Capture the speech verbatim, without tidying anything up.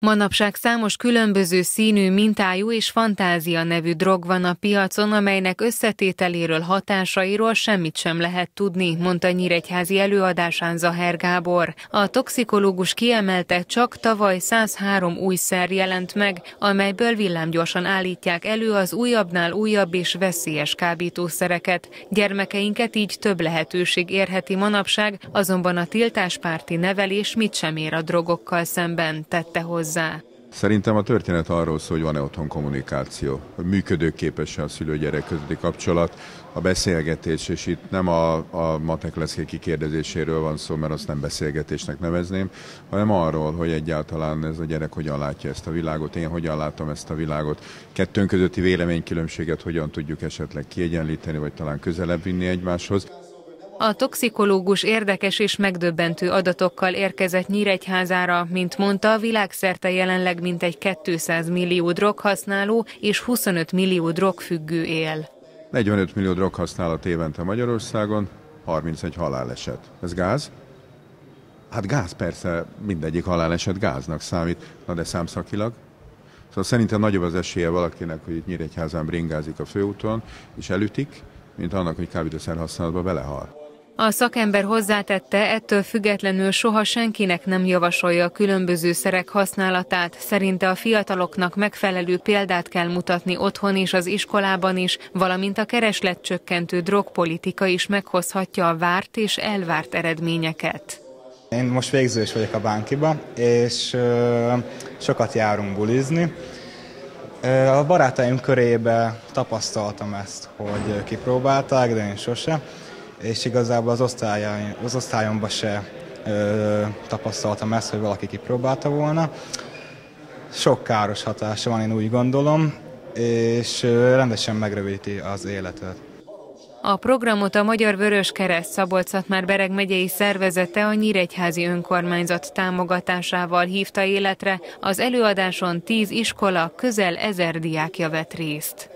Manapság számos különböző színű, mintájú és fantázia nevű drog van a piacon, amelynek összetételéről, hatásairól semmit sem lehet tudni, mondta nyíregyházi előadásán Zaher Gábor. A toxikológus kiemelte, csak tavaly száz három új szer jelent meg, amelyből villámgyorsan állítják elő az újabbnál újabb és veszélyes kábítószereket. Gyermekeinket így több lehetőség érheti manapság, azonban a tiltáspárti nevelés mit sem ér a drogokkal szemben, tette hozzá. Szerintem a történet arról szól, hogy van-e otthon kommunikáció, hogy működőképes-e a szülő-gyerek közötti kapcsolat, a beszélgetés, és itt nem a, a matek leszke kikérdezéséről van szó, mert azt nem beszélgetésnek nevezném, hanem arról, hogy egyáltalán ez a gyerek hogyan látja ezt a világot, én hogyan látom ezt a világot, kettőnk közötti véleménykülönbséget hogyan tudjuk esetleg kiegyenlíteni, vagy talán közelebb vinni egymáshoz. A toxikológus érdekes és megdöbbentő adatokkal érkezett Nyíregyházára, mint mondta, világszerte jelenleg mintegy kétszáz millió droghasználó és huszonöt millió drogfüggő él. negyvenöt millió droghasználat évente Magyarországon, harmincegy haláleset. Ez gáz? Hát gáz persze, mindegyik haláleset gáznak számít, na de számszakilag. Szóval szerintem nagyobb az esélye valakinek, hogy itt Nyíregyházán bringázik a főúton, és elütik, mint annak, hogy kábítószer használatba belehal. A szakember hozzátette, ettől függetlenül soha senkinek nem javasolja a különböző szerek használatát. Szerinte a fiataloknak megfelelő példát kell mutatni otthon és az iskolában is, valamint a keresletcsökkentő drogpolitika is meghozhatja a várt és elvárt eredményeket. Én most végzős vagyok a Bánkiba, és ö, sokat járunk bulizni. A barátaim körébe tapasztaltam ezt, hogy kipróbálták, de én sose. És igazából az, osztályai, az osztályomban se ö, tapasztaltam ezt, hogy valaki kipróbálta volna. Sok káros hatása van, én úgy gondolom, és ö, rendesen megrövidíti az életet. A programot a Magyar Vöröskereszt Szabolcs-Szatmár-Bereg megyei szervezete a Nyíregyházi önkormányzat támogatásával hívta életre. Az előadáson tíz iskola, közel ezer diákja vett részt.